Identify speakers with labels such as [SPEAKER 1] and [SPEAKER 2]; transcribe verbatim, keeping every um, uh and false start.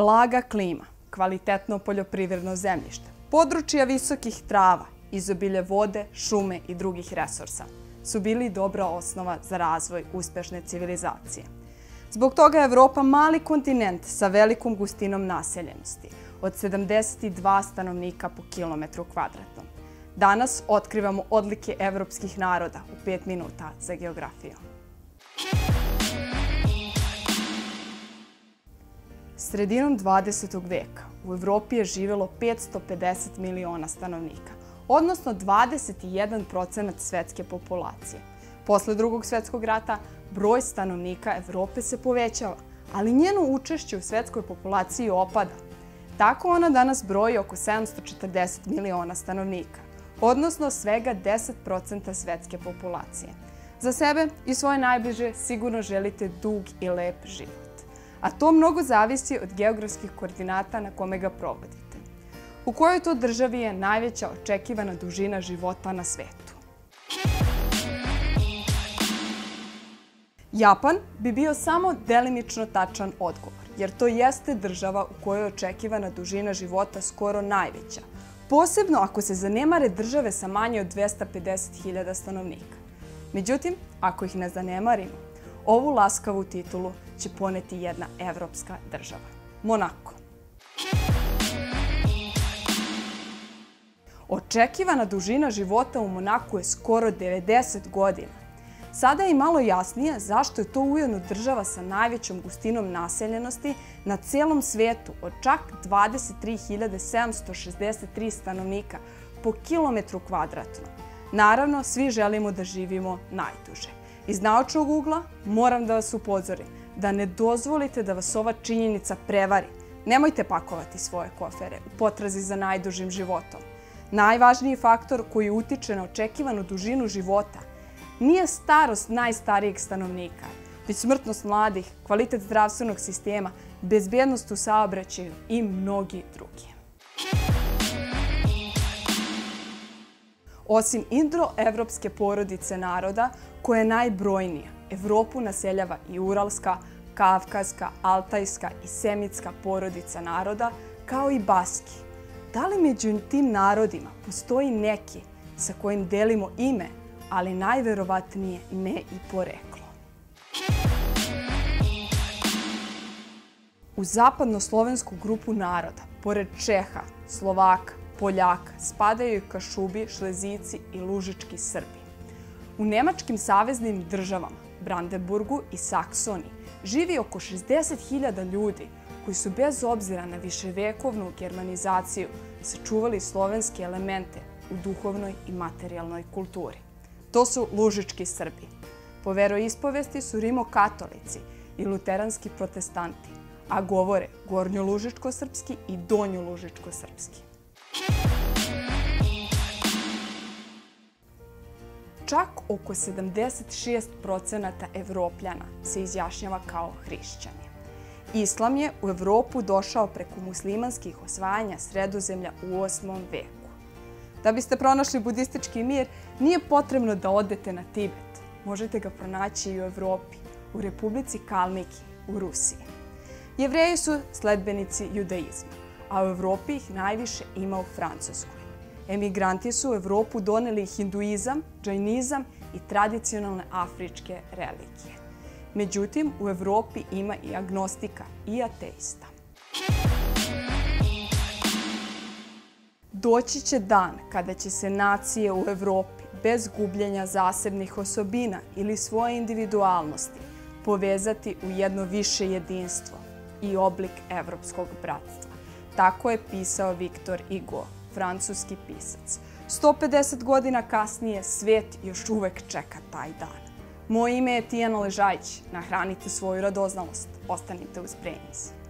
[SPEAKER 1] Blaga klima, kvalitetno poljoprivredno zemljište, područja visokih trava, izobilje vode, šume i drugih resursa su bili dobra osnova za razvoj uspešne civilizacije. Zbog toga je Evropa mali kontinent sa velikom gustinom naseljenosti, od sedamdeset dva stanovnika po kilometru kvadratnom. Danas otkrivamo odlike evropskih naroda u pet minuta za geografiju. Sredinom dvadesetog veka u Evropi je živelo petsto pedeset miliona stanovnika, odnosno dvadeset jedan procenat svetske populacije. Posle Drugog svetskog rata broj stanovnika Evrope se povećava, ali njeno učešće u svetskoj populaciji opada. Tako ona danas broji oko sedamsto četrdeset miliona stanovnika, odnosno svega deset procenata svetske populacije. Za sebe i svoje najbliže sigurno želite dug i lep život. A to mnogo zavisi od geografskih koordinata na kome ga provodite. U kojoj to državi je najveća očekivana dužina života na svetu? Japan bi bio samo delimično tačan odgovor, jer to jeste država u kojoj je očekivana dužina života skoro najveća, posebno ako se zanemare države sa manje od dvesta pedeset hiljada stanovnika. Međutim, ako ih ne zanemarimo, ovu laskavu titulu će poneti jedna evropska država – Monako. Očekivana dužina života u Monaku je skoro devedeset godina. Sada je i malo jasnije zašto je to ujedno država sa najvećom gustinom naseljenosti na celom svetu od čak dvadeset tri hiljade sedamsto šezdeset tri stanovnika po kilometru kvadratnom. Naravno, svi želimo da živimo najduže. Iz naučnog ugla moram da vas upozorim da ne dozvolite da vas ova činjenica prevari. Nemojte pakovati svoje kofere u potrazi za najdužim životom. Najvažniji faktor koji utiče na očekivanu dužinu života nije starost najstarijeg stanovnika, već smrtnost mladih, kvalitet zdravstvenog sistema, bezbednost u saobraćaju i mnogi drugi. Osim indoevropske porodice naroda, koja je najbrojnija, Evropu naseljava i uralska, kavkazska, altajska i semitska porodica naroda, kao i baski. Da li među tim narodima postoji neki sa kojim delimo ime, ali najverovatnije ne i poreklo? U zapadnoslovensku grupu naroda, pored Čeha, Slovaka, Poljaka, spadaju i Kašubi, Šlezijci i Lužički Srbi. U nemačkim saveznim državama, Brandenburgu i Saksoniji, živi oko šezdeset hiljada ljudi koji su bez obzira na viševekovnu germanizaciju sačuvali slovenske elemente u duhovnoj i materijalnoj kulturi. To su Lužički Srbi. Po veroispovesti su rimokatolici i luteranski protestanti, a govore gornjolužičko-srpski i donjolužičko-srpski. Čak oko sedamdeset šest procenata Evropljana se izjašnjava kao hrišćani. Islam je u Evropu došao preko muslimanskih osvajanja Sredozemlja u osmom veku. Da biste pronašli budistički mir, nije potrebno da odete na Tibet. Možete ga pronaći i u Evropi, u Republici Kalmiki, u Rusiji. Jevreji su sledbenici judaizma, a u Evropi ih najviše ima u Francuskoj. Emigranti su u Evropu doneli hinduizam, džajnizam i tradicionalne afričke religije. Međutim, u Evropi ima i agnostika i ateista. Doći će dan kada će se nacije u Evropi bez gubljenja zasebnih osobina ili svoje individualnosti povezati u jedno više jedinstvo i oblik evropskog bratstva. Tako je pisao Victor Hugo, francuski pisac. sto pedeset godina kasnije svet još uvek čeka taj dan. Moje ime je Tijana Ležajić. Nahranite svoju radoznalost. Ostanite uz Brains.